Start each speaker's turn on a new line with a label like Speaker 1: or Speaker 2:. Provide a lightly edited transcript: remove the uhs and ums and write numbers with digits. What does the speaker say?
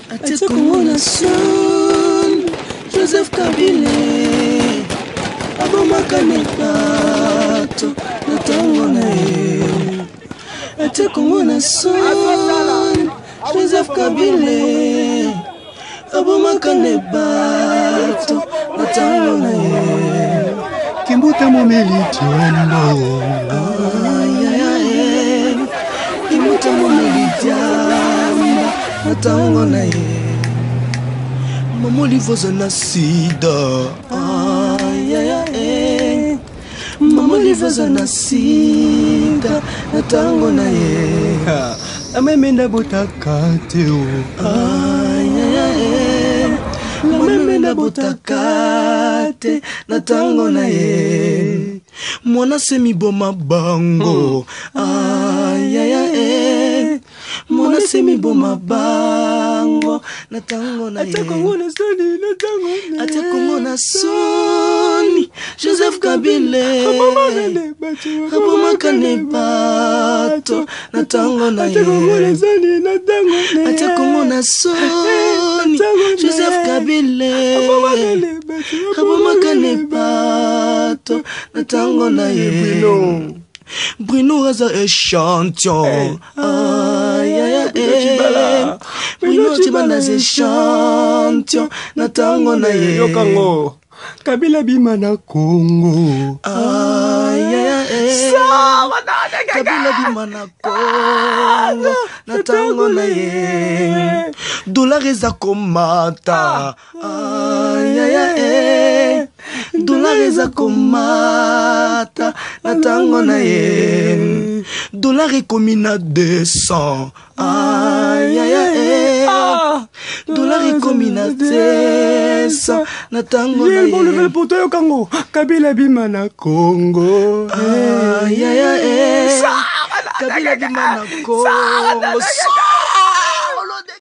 Speaker 1: atie Congo na son Joseph Kabila abomaka ne bato na ntango na ye atie Congo na son Joseph Kabila abomaka ne bato na ntango na ye Kimbuta momeli tiwando Kimbuta momeli diamba na ntango na ye Mamoli voza na sida Mamoli voza na sida na ntango na ye amemenda botaka te o amemenda botaka te na ntango na ye mwana semi boma bango mwana semi boma bango na ntango na ye atie Congo na soni Joseph Kabila abomaka ne bato na ntango na ye atie Congo na soni Joseph Kabila abomaka ne bato na ntango na ye Bruno Raza échantillon Bruno Chibana échantillon na ntango na ye
Speaker 2: yokango Kabila bima na Congo
Speaker 1: Kabila bima na Congo na ntango na ye dollar eza komata dollar eza komata na ntango na ye dollar ekomi na 200 dollar ekomi na 200 na ntango na ye
Speaker 2: le poto yokango Kabila bima na Congo
Speaker 1: Kabila bima na Congo